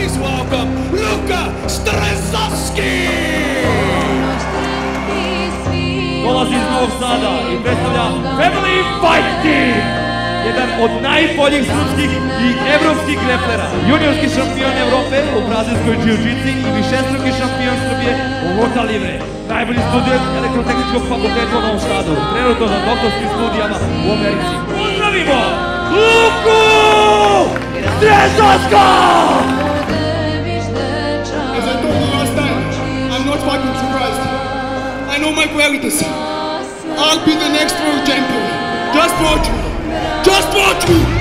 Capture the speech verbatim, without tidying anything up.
please welcome Luka Strezoski! Dolazi iz Novog Sada i predstavlja Family Fight Team! Jedan od najboljih srpskih i evropskih graplera, juniorski šampion Evrope u brazilskoj džiu-džici i višestruki šampion Srbije u Luta Livre. Najbolji student elektrotehničkog fakulteta u Novom Sadu, trenutno na doktorskim studijama u Americi. Pozdravimo Luku Strezoska! As I told you last time, I'm not fucking surprised. I know my qualities. I'll be the next world champion. Just watch me. Just watch me!